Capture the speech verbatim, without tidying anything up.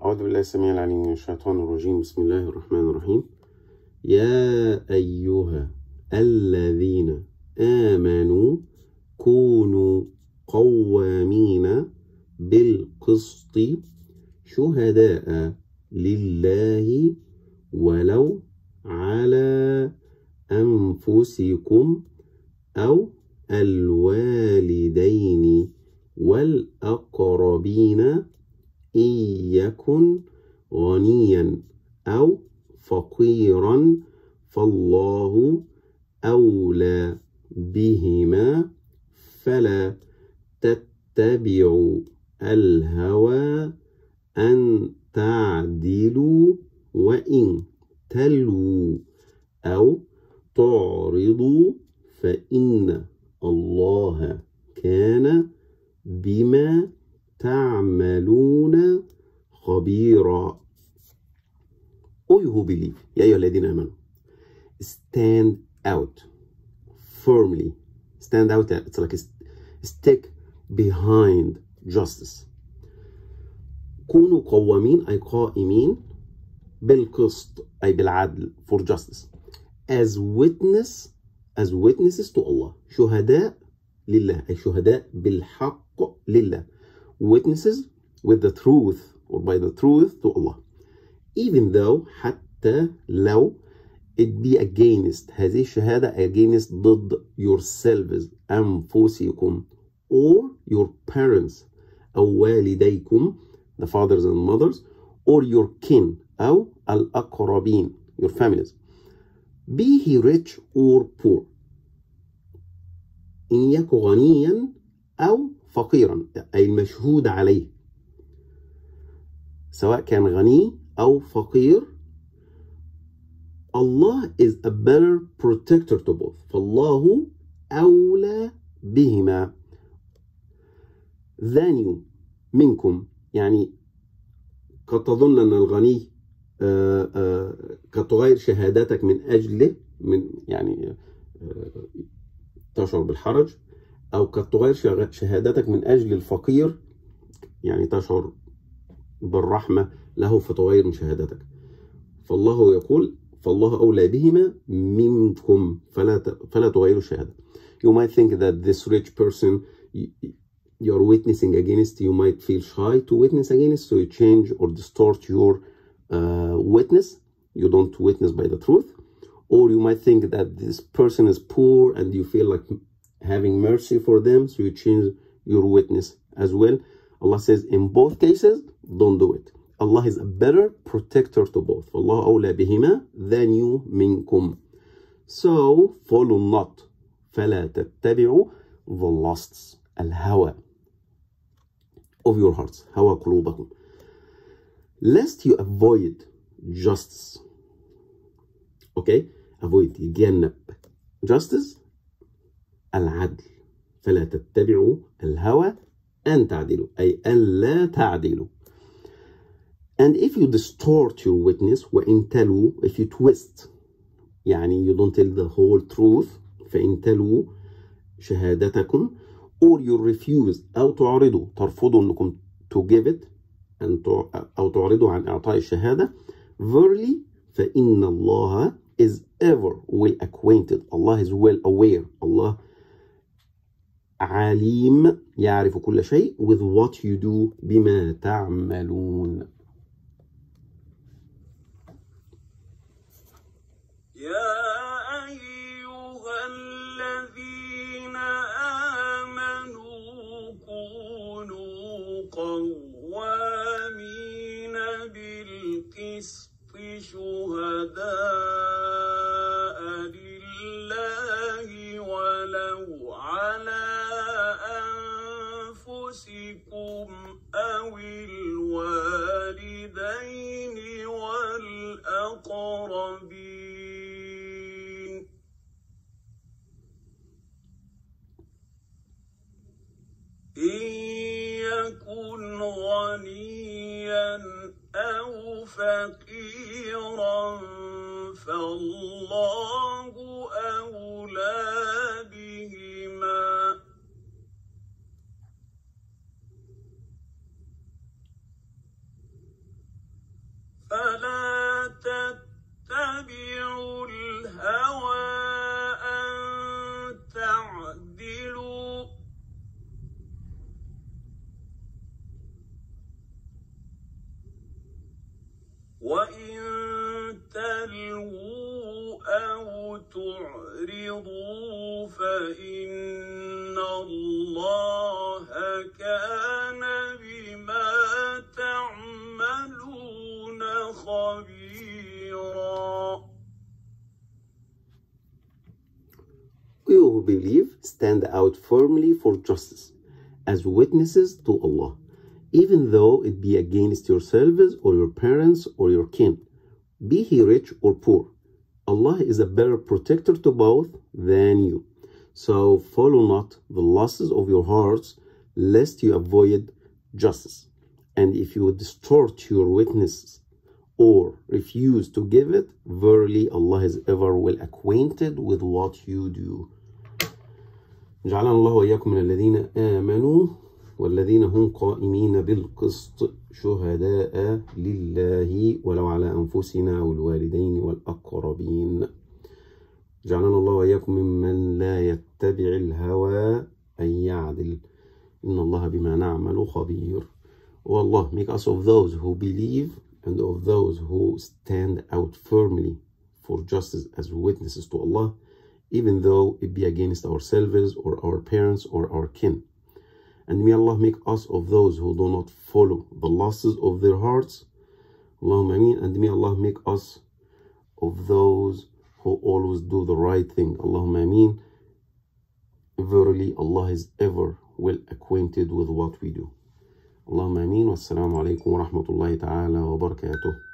أعوذ بالله السميع العليم من الشيطان الرجيم. بسم الله الرحمن الرحيم. يا أيها الذين آمنوا كونوا قوامين بالقسط شهداء لله ولو على أنفسكم أو الوالدين والأقربين إن يكن غنيا أو فقيرا فالله أولى بهما فلا تتبعوا الهوى أن تعدلوا وإن تلووا أو تعرضوا فإن الله كان بما تعملون خبيرا. O you who believe, يا أيها الذين آمنوا, stand out firmly. Stand out, it's like a stick behind justice. كونوا قوامين أي قائمين بالقسط أي بالعدل, for justice, as witness as witnesses to Allah. شهداء لله أي شهداء بالحق لله, witnesses with the truth or by the truth to Allah, even though حتى لو it be against هذه الشهادة against ضد yourselves أنفسكم or your parents أو والديكم the fathers and mothers or your kin أو الأقربين your families, be he rich or poor, إن يكن غنيا أو فقيرا أي المشهود عليه, سواء كان غني أو فقير. Allah is a better protector to both. فالله أولى بهما than you منكم, يعني قد تظن أن الغني آآ آآ قد تغير شهادتك من أجله, من يعني تشعر بالحرج, أو قد تغير شهادتك من أجل الفقير, يعني تشعر بالرحمة له فتغير من شهادتك. فالله يقول فالله أولى بهما منكم فلا فلا تغيروا الشهادة. You might think that this rich person you're witnessing against, you might feel shy to witness against, so you change or distort your uh, witness. You don't witness by the truth. Or you might think that this person is poor and you feel like having mercy for them, so you change your witness as well. Allah says in both cases, don't do it. Allah is a better protector to both. Allah أولى بهما than you منكم. So follow not, فلا تتبعوا the lusts, الهوى of your hearts, هوى قلوبكم, lest you avoid justice. Okay, avoid, يتجنب justice, العدل. فلا تتبعوا الهوى أن تعدلوا أي ألا تعدلوا. And if you distort your witness, وإن تلوا, if you twist, يعني you don't tell the whole truth, فإن تلوا شهادتكم, or you refuse أو تعرضوا, ترفضوا أنكم to give it, أو تعرضوا عن إعطاء الشهادة, verily فإن الله is ever well acquainted. Allah is well aware. Allah عليم يعرف كل شيء with what you do بما تعملون. يا أيها الذين آمنوا كونوا قوامين بالقسط شهداء لله ولو على أنفسكم أو الوالدين والأقربين إن يكن غنيا أو فقيرا فالله أولى بهما إن الله كان بما تعملون خبيرا. We who believe stand out firmly for justice as witnesses to Allah, even though it be against yourselves or your parents or your kin, be he rich or poor. Allah is a better protector to both than you. So follow not the lusts of your hearts, lest you avoid justice. And if you distort your witnesses or refuse to give it, verily Allah is ever well acquainted with what you do. جعلنا الله وإياكم من الذين آمنوا والذين هم قائمين بالقسط شهداء لله ولو على أنفسنا والوالدين والأقربين. جعلنا الله وإياكم ممن لا يتبع الهوى أن يعدل إن الله بما نعمل خبير. O Allah, make us of those who believe and of those who stand out firmly for justice as witnesses to Allah, even though it be against ourselves or our parents or our kin. And may Allah make us of those who do not follow the lusts of their hearts. Allahumma ameen. And may Allah make us of those who always do the right thing. Allahumma ameen. Verily, Allah is ever well acquainted with what we do. Allahumma ameen. Wassalamu alaikum wa rahmatullahi ta'ala wa barakatuh.